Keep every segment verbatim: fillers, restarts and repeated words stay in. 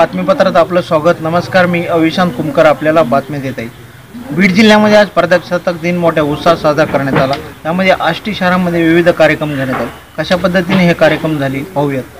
बातमीपत्रात आपलं स्वागत। नमस्कार, मी अविशांत कुमकर आपल्याला बातमी देत आहे। बीड जिल्ह्यामध्ये आज प्रजासत्ताक दिन मोठ्या उत्साहात साजरा करण्यात आला। त्यामध्ये आष्टी शहरामध्ये विविध कार्यक्रम घेण्यात आले। कशा पद्धतीने हे कार्यक्रम झाले पाहूयात।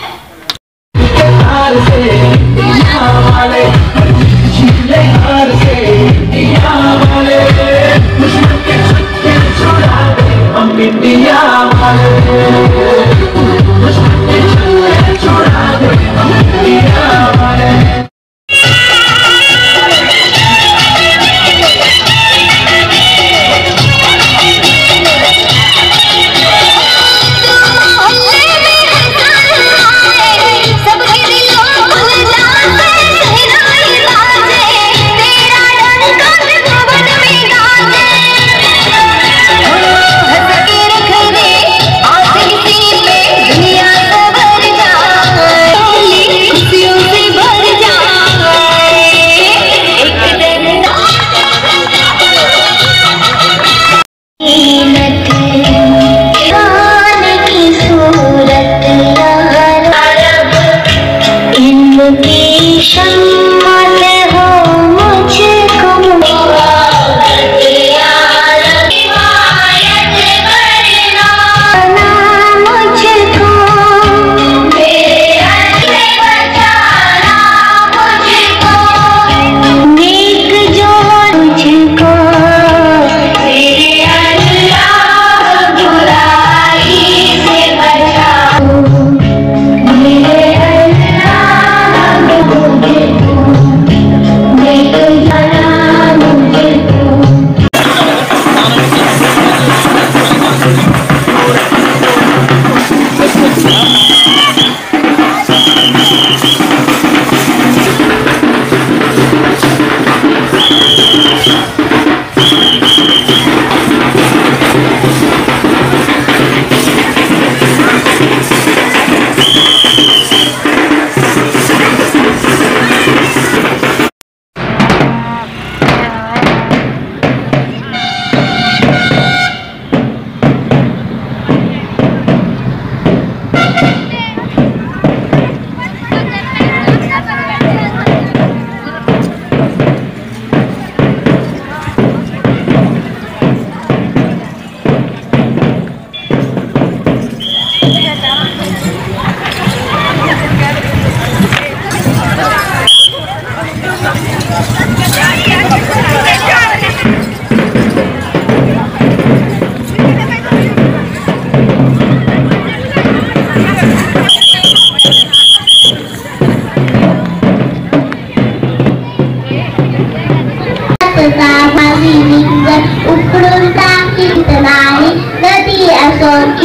उकडून टाकीत नाही नदी असो की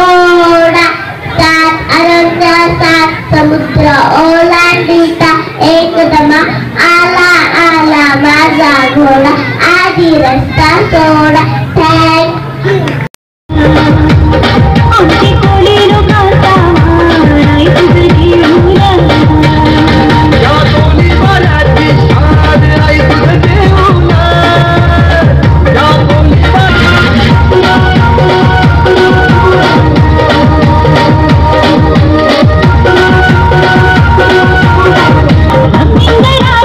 ओढा, सात अरण्य सात समुद्र ओलांडिता एकदमा आला आला माझा घोडा, आधी रस्ता सोडा। थँक्यू।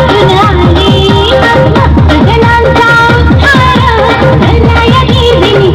Thank you.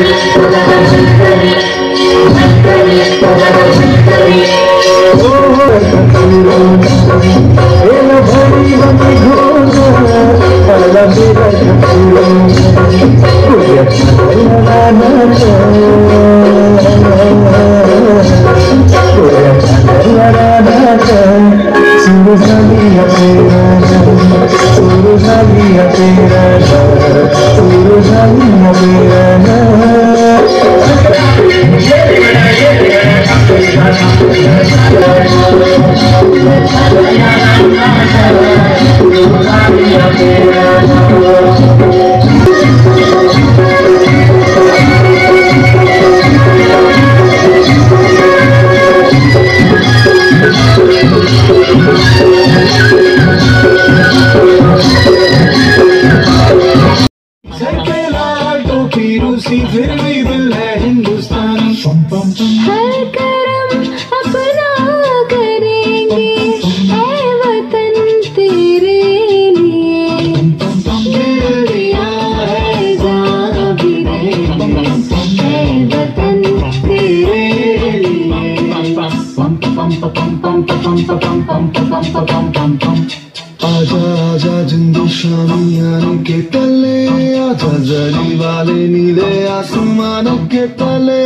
आजा आजा जिंदू शामियाने के तले, आजा जली वाले नीले आसमान के तले।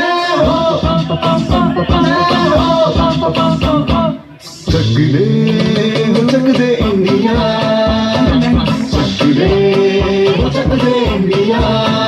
चक दे हो चक दे इंडिया, चक दे हो चक दे इंडिया।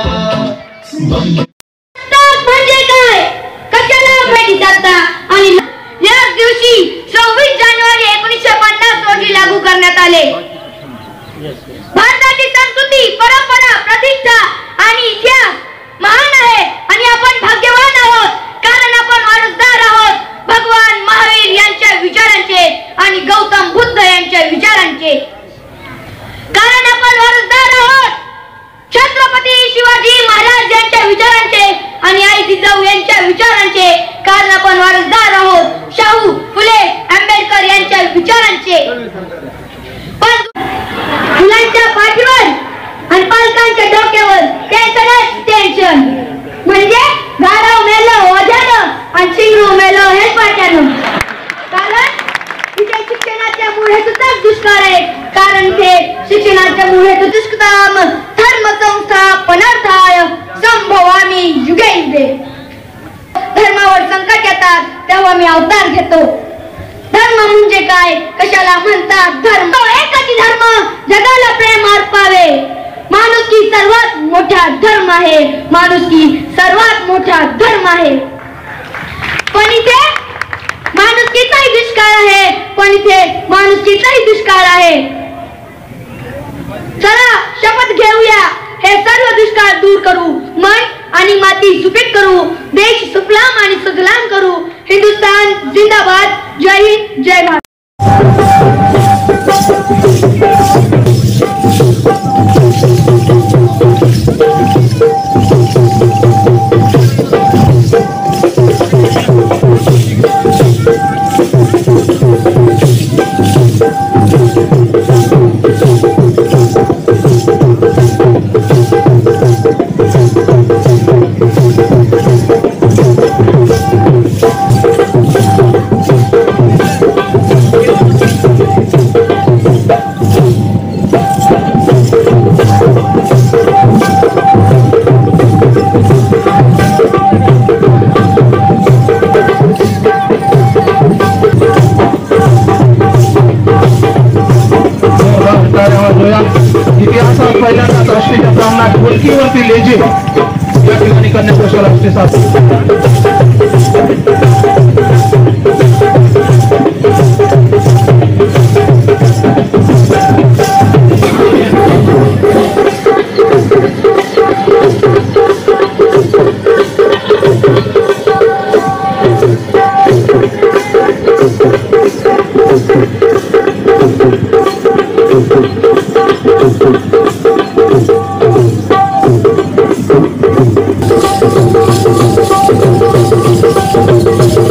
म्हणजे काय, कशाला भेटी जाता आणि याच दिवशी सव्वीस जानेवारी एकोणीसशे पन्नास रोजी लागू करण्यात आले। भारताची संस्कृती, परंपरा, प्रतिष्ठा आणि इतिहास महान आहे आणि आपण भाग्यवान आहोत, कारण आपण वारसदार आहोत भगवान महावीर यांच्या विचारांचे आणि गौतम बुद्ध यांच्या विचारांचे। कारण आपण वारसदार आहोत छत्रपती शिवाजी महाराज यांच्या विचारांचे आणि आई जिजाऊ यांच्या विचारांचे। कारण आपण वारसदार आहोत शाहू फुले आंबेडकर यांच्या विचारांचे। पण मुलांच्या पाठीवर आणि पालकांच्या डोक्यावर टेन्शनच टेन्शन, म्हणजे गाढव मेलं ओझ्यानं आणि शिंगरू मेलं हेलपाट्यानं। कारण इथे शिक्षणाच्या मूळ हेतूचाच दुष्काळ आहे, कारण ते शिक्षणाच्या मूळ हेतू दुष्काम धर्म संस्थापनार्थाय संभवामी युगे युगे। धर्मावर संकट येतात तेव्हा मी अवतार घेतो। धर्म म्हणजे काय, कशाला म्हणतात धर्म? एकच धर्म जगाला प्रेम अर्पावे। माणुसकी सर्वात मोठा धर्म आहे, माणुसकी सर्वात मोठा धर्म आहे। पण इथे माणुसकीचाही दुष्काळ आहे, पण इथे माणुसकीचाही दुष्काळ आहे। चला शपथ घेऊया, हे सर्व दुष्काळ दूर करू, मन आणि माती सुपीक करू, देश सुफलाम आणि सुजलाम करू। हिंदुस्तान जिंदाबाद, जय हिंद, जय भारत। इतिहासात पहिल्यांदाच राष्ट्रीय सामना ढोलकीवरती लेझे या ठिकाणी कन्याकोशा राष्ट्रीय साथ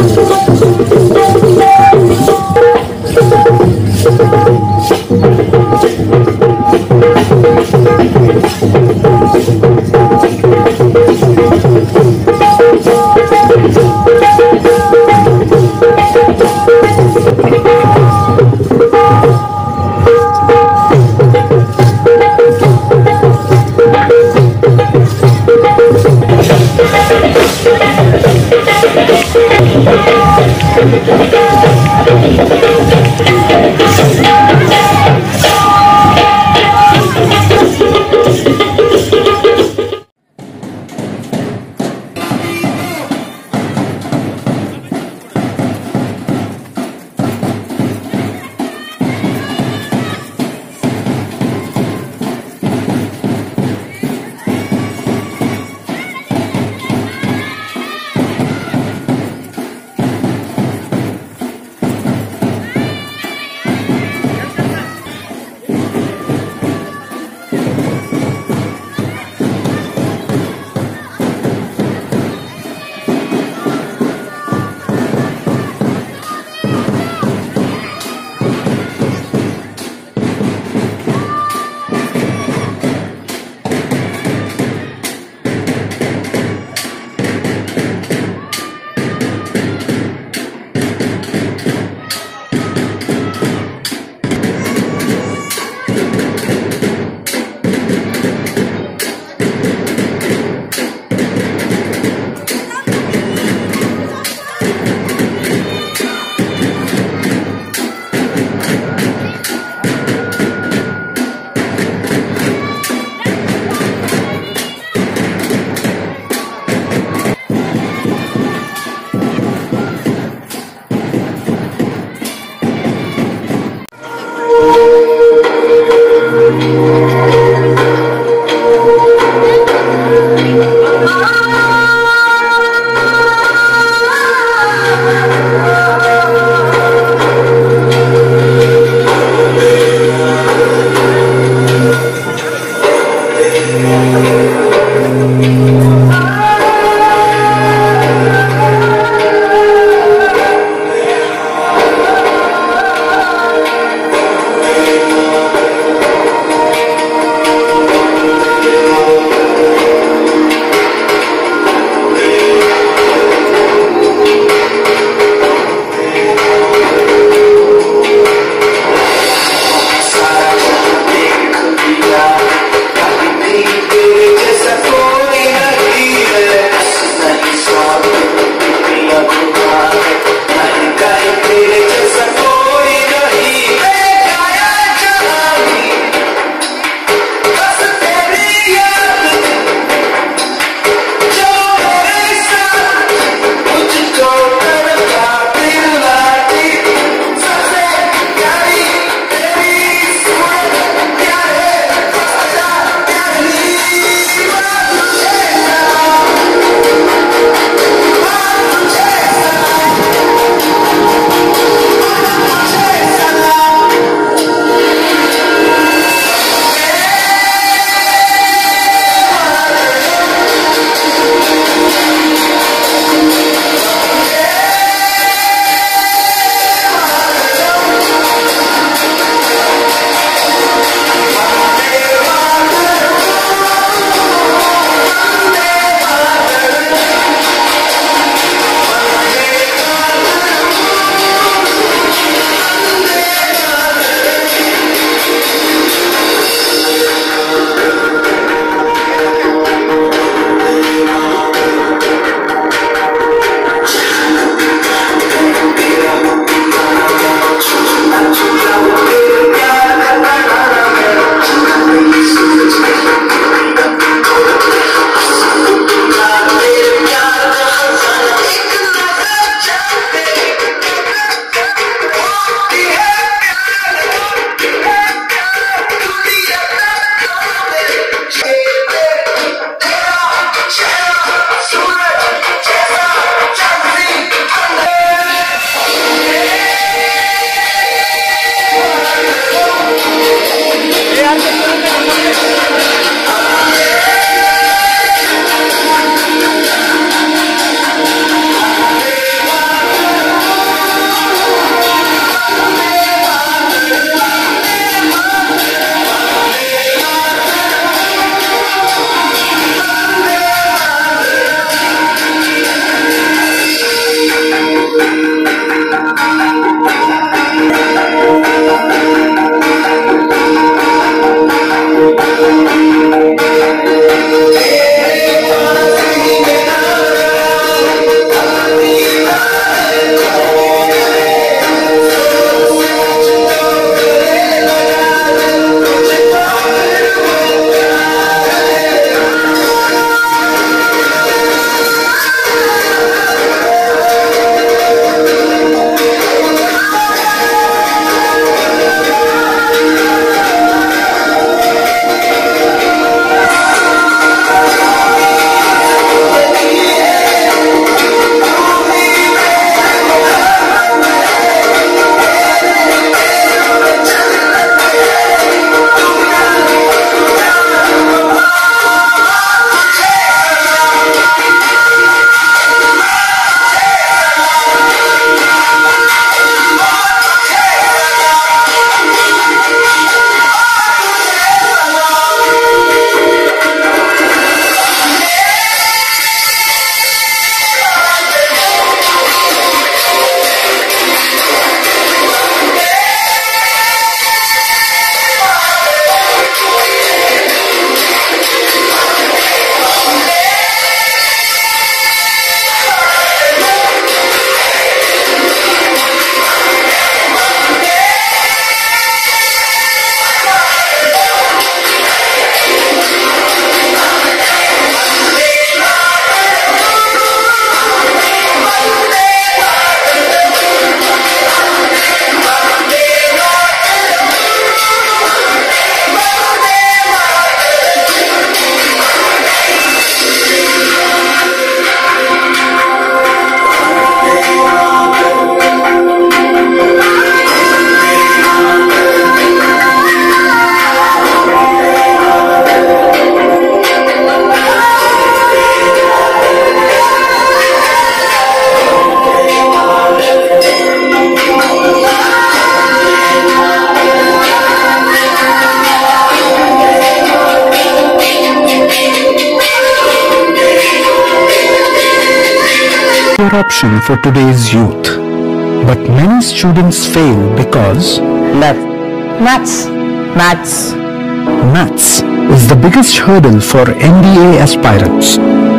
better option for today's youth. But many students fail because Math. Maths. Maths. maths is the biggest hurdle for N D A aspirants.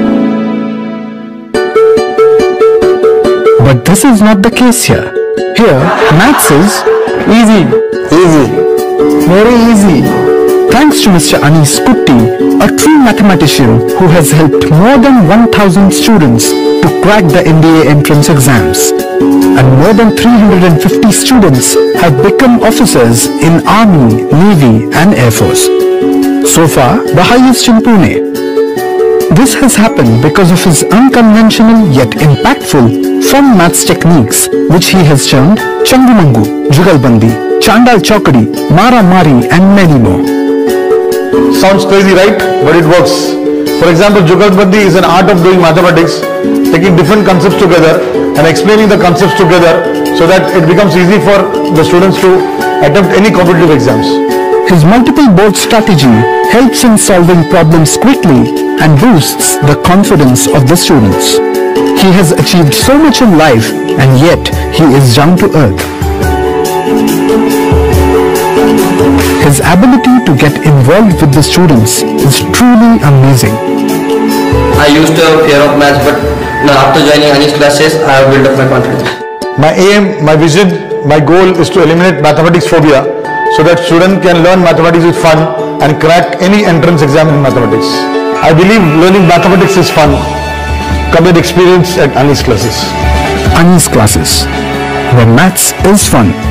But this is not the case here. Here, maths is Easy. Easy. very easy. Thanks to Mister Anis Kutti, a true mathematician who has helped more than one thousand students to crack the N D A entrance exams. And more than three hundred fifty students have become officers in Army, Navy and Air Force. So far, the highest in Pune. This has happened because of his unconventional yet impactful fun maths techniques, which he has termed Changumangu, Jugalbandi, Chandal Chokadi, Mara Mari and many more. Sounds crazy, right? But it works. For example, Jugalbandi is an art of doing mathematics, taking different concepts together and explaining the concepts together so that it becomes easy for the students to attempt any competitive exams. His multiple board strategy helps in solving problems quickly and boosts the confidence of the students. He has achieved so much in life and yet he is down to earth. His ability to get involved with the students is truly amazing. I used to have fear of maths, but now after joining Anis classes, I have built up my confidence. My aim, my vision, my goal is to eliminate mathematics phobia so that students can learn mathematics with fun and crack any entrance exam in mathematics. I believe learning mathematics is fun. Come and experience at Anis classes. Anis classes, where maths is fun.